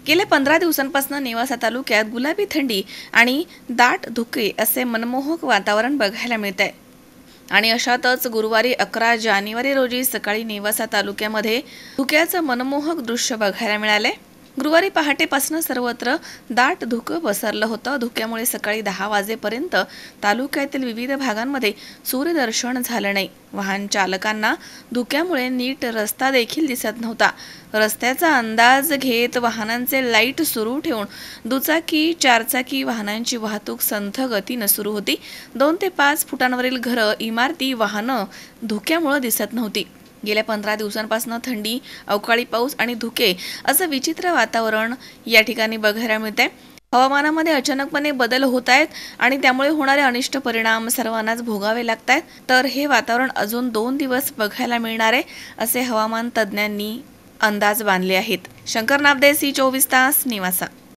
गेल्या 15 दिवसांपासून नेवासा तालुक्यात गुलाबी थंडी आणि दाट धुके असे मनमोहक वातावरण बघायला मिळत आहे। आणि अशातच गुरुवारी 11 जानेवारी रोजी सकाळी नेवासा तालुक्यामध्ये धुक्याचं मनमोहक दृश्य बघायला मिळाले। गुरुवारी पहाटेपासून सर्वत्र दाट धुकं पसरलं होतं। धुक्यामुळे सकाळी 10 वाजेपर्यंत तालुक्यातील विविध भागांमध्ये सूर्यदर्शन झालं नाही। वाहन चालकांना धुक्यामुळे नीट रस्ता देखील दिसत नव्हता। रस्त्याचा अंदाज घेत वाहनांचे लाईट सुरू ठेवून दुचाकी चारचाकी वाहनांची वाहतूक संथ गतीनं सुरू होती। 2 ते 5 फुटांवरील घरं, इमारती, वाहनं धुक्यामुळे दिसत नव्हती। गेल्या 15 दिवसांपासून थंडी, अवकाळी पाऊस आणि धुके असं विचित्र वातावरण या ठिकाणी बघायला मिळतंय। हवामानामध्ये अचानकपणे बदल होत आहेत आणि त्यामुळे होणारे अनिष्ट परिणाम सर्वांनाच भोगावे लागत आहेत। तर हे वातावरण अजून 2 दिवस बघायला मिळणार आहे असे हवामान तज्ज्ञांनी अंदाज बांधले आहेत। शंकर नाबदे, सी 24 तास, नेवासा।